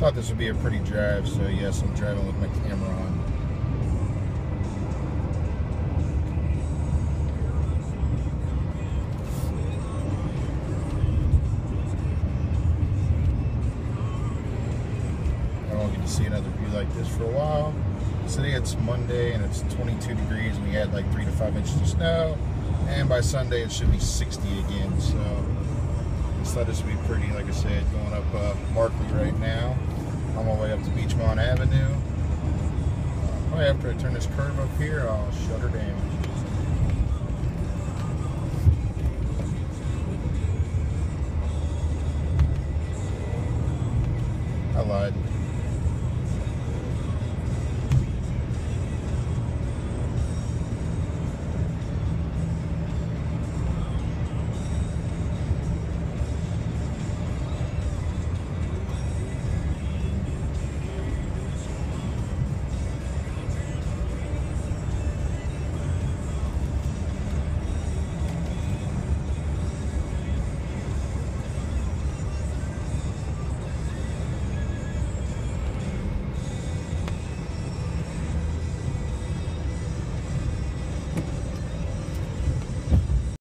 thought this would be a pretty drive, so yes, I'm driving with my camera on. I won't get to see another view like this for a while. Today it's Monday and it's 22 degrees and we had like 3 to 5 inches of snow, and by Sunday it should be 60 again, so I thought this would be pretty. Like I said, going up Markley right now. On my way up to Beechmont Avenue. Right after I turn this curve up here, I'll shut her down. I lied.